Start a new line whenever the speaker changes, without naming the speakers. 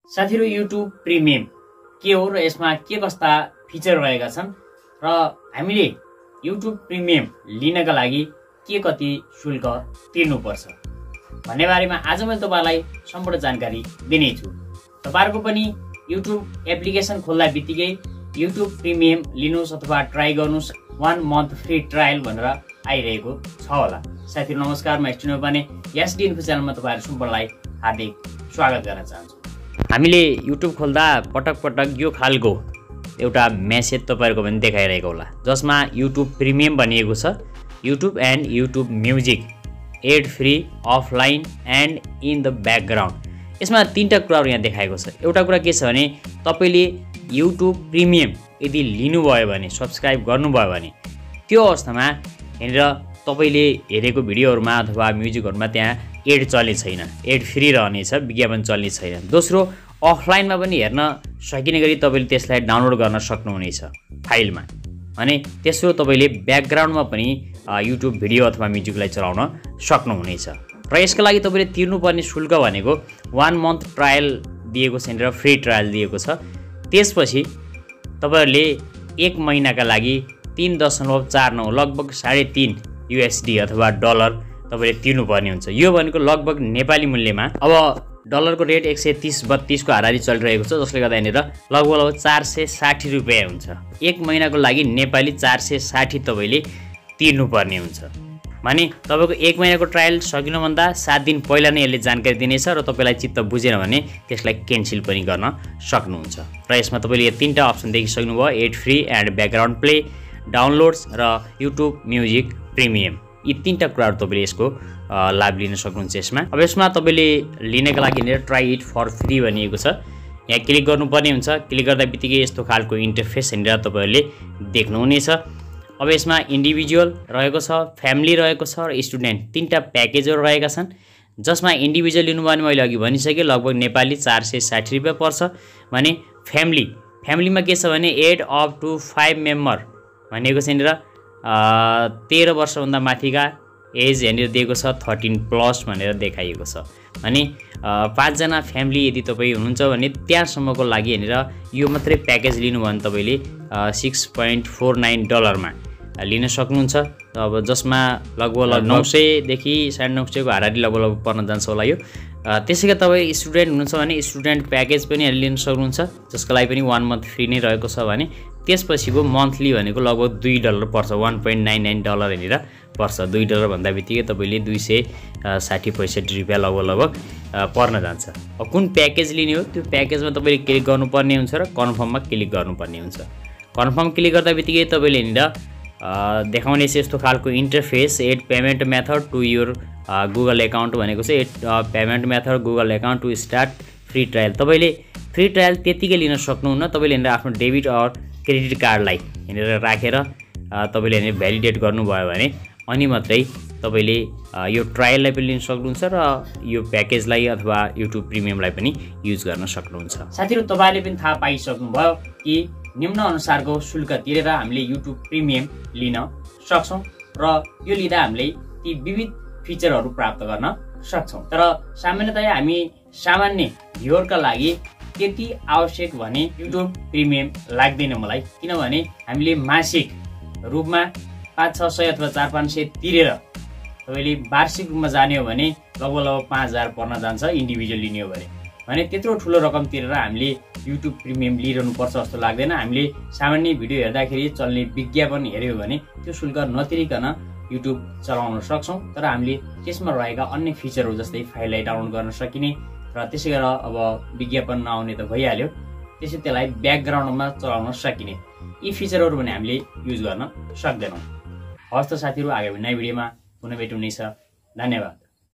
साथीहरु YouTube premium के हो र यसमा के कस्ता फिचर रहेका छन् र हामीले YouTube प्रिमियम लिनका लागि के कति शुल्क तिर्नुपर्छ भन्ने बारेमा आज मैले तपाईलाई सम्पूर्ण जानकारी दिने छु। तपाईहरुको पनि YouTube एप्लिकेसन खोल्दा बित्तिकै YouTube प्रिमियम लिनुस् अथवा ट्राई गर्नुस् 1 मन्थ फ्री ट्रायल भनेर आइरहेको छ होला। साथीहरु नमस्कार, म स्टुडियो पनि एसडी इन्फो च्यानलमा तपाईहरु सम्पूर्णलाई हार्दिक स्वागत गर्न चाहन्छु। हामीले YouTube खोल्दा पटक पटक यो खालको एउटा मेसेज तपाईहरुको पनि देखाइरहेको होला जसमा YouTube प्रिमियम भनिएको छ। YouTube and YouTube music ad free offline and in the background. यसमा तीनटा कुराहरु यहाँ देखाएको छ। एउटा कुरा के छ भने तपाईले YouTube प्रिमियम यदि लिनुभयो भने, सब्स्क्राइब गर्नुभयो भने त्यो अवस्थामा हेरेर तपाईले हेरेको भिडियोहरुमा अथवा म्युजिकहरुमा त्यहाँ एड चल्ने छैन, एड फ्री रहनेछ, विज्ञापन चल्ने छैन। दोस्रो, अफलाइनमा पनि हेर्न सकिने गरी तपाईले त्यसलाई डाउनलोड गर्न सक्नुहुनेछ फाइलमा। अनि तेस्रो, तपाईले ब्याकग्राउन्डमा पनि YouTube भिडियो अथवा म्युजिकलाई चलाउन सक्नुहुनेछ। र यसका लागि तपाईले तिर्नुपर्ने शुल्क भनेको 1 मन्थ ट्रायल दिएको छ र फ्री ट्रायल दिएको छ। त्यसपछि तपाईहरुले 1 महिनाका लागि 3.49 लगभग 3.5 USD अथवा डलर तपाईले तिर्नुपर्ने हुन्छ। यो भनेको लगभग नेपाली मूल्यमा अब डलरको रेट 130-32 को हाराहारी चलिरहेको छ, जसले गर्दा यहाँनिर लगभग 460 रुपैयाँ हुन्छ। 1 महिनाको लागि नेपाली 460 तपाईले तिर्नुपर्ने हुन्छ। माने तपाईको 1 महिनाको ट्रायल सकिनुभन्दा 7 दिन पहिला नै यसले जानकारी दिनेछ र तपाईलाई चित्त बुझेन भने त्यसलाई क्यान्सल पनि गर्न सक्नुहुन्छ। र यसमा तपाईले यो तीनटा अप्सन देखिसक्नुभयो, ad free and background play, downloads र YouTube म्युजिक प्रिमियम। यी तीनटा कुराहरु तपाईले यसको लाभ लिन सक्नुहुन्छ। यसमा अब यसमा तपाईले लिनका लागि नि ट्राई इट फर फ्री भनिएको छ। यहाँ क्लिक गर्नुपर्ने हुन्छ। क्लिक गर्दा बित्तिकै यस्तो खालको इन्टरफेस हेरेर तपाईहरुले देख्नुहुनेछ। अब यसमा इन्डिभिजुअल रहेको छ, फ्यामिली रहेको छ र स्टुडेन्ट, तीनटा प्याकेजहरु रहेका छन्। जसमा इन्डिभिजुअल लिनु भने मैले अघि भनिसके लगभग नेपाली 460 रुपैयाँ पर्छ। भने फ्यामिलीमा के छ भने एड अप टु 5 मेम्बर भनेको छ नि र 13 वर्षभन्दा माथिका एज यहाँनिर दिएको छ 13+ भनेर देखाइएको छ। अनि 5 जना फ्यामिली यदि तपाईँ हुनुहुन्छ भने त्यहाँसम्मको लागि यहाँनिर यो मात्रै प्याकेज लिनु भने तपाईले $6.49 डलरमा लिन सक्नुहुन्छ। अब जसमा लगभग 900 देखि 950 को हाराहारी लगभग पर्न जान्छ होला यो। त्यसैका तपाईँ स्टुडेन्ट हुनुहुन्छ भने स्टुडेन्ट प्याकेज पनि लिन सक्नुहुन्छ, जसको लागि पनि 1 मन्थ फ्री नै रहेको छ। भने त्यसपछिको मन्थली भनेको लगभग $2 पर्छ, 1.99 डलर यहाँनिर पर्छ। $2 भन्दा बित्तिकै तपाईले 260-65 रुपैयाँ लगभग पर्न जान्छ। अब कुन प्याकेज लिने हो त्यो प्याकेजमा तपाईले क्लिक गर्नुपर्ने हुन्छ र कन्फर्ममा क्लिक गर्नुपर्ने हुन्छ। कन्फर्म क्लिक गर्दा बित्तिकै तपाईले यहाँनिर देखाउने छ यस्तो खालको interface, add payment method to your Google account भनेको छ। Add payment method Google account to start free trial. तपाईले फ्री ट्रायल त्यतिकै लिन सक्नुहुन्न। तपाईले यहाँनिर आफ्नो डेबिट अर क्रेडिट कार्डलाई यहाँनिर राखेर तपाईले यहाँनिर भ्यालिडेट गर्नुभयो भने अनि मात्रै तपाईले यो ट्रायललाई पनि लिन सक्नुहुन्छ र यो प्याकेजलाई अथवा YouTube प्रिमियमलाई पनि युज गर्न सक्नुहुन्छ। साथीहरु तपाईले पनि थाहा पाइसक्नुभयो कि निम्न अनुसारको शुल्क तिरेर हामीले YouTube प्रिमियम लिन सक्छौं र यो लिँदा हामीले ती विविध फिचरहरु प्राप्त गर्न सक्छौं। तर सामान्यतया हामी सामान्य भ्युअरका लागि त्यति आवश्यक भने YouTube प्रिमियम लाग्दैन मलाई, किनभने हामीले मासिक रूपमा 500-600 अथवा 400-500 तिरेर तपाईले वार्षिक रूपमा जाने हो भने लगभग 5000 पर्न जान्छ इन्डिभिजुअल लिने हो भने त्यत्रो ठुलो रकम तिरेर हामीले YouTube प्रिमियम लिइरहनु पर्छ जस्तो लाग्दैन। हामीले सामान्य भिडियो हेर्दाखेरि चल्ने विज्ञापन हेर्यो भने त्यो शुल्क नतिरिकन YouTube चलाउन सक्छौं। तर हामीले त्यसमा रहेका अन्य फिचरहरु जस्तै फाइललाई डाउनलोड गर्न सकिने र त्यसै गरेर अब विज्ञापन नआउने त भइहाल्यो, त्यसै त्यसलाई ब्याकग्राउन्डमा चलाउन सकिने यी फिचरहरु भने हामीले युज गर्न सक्दैनौं। हवस् त साथीहरु, आगामी नयाँ भिडियोमा पुनः भेटौँ नै छ। धन्यवाद।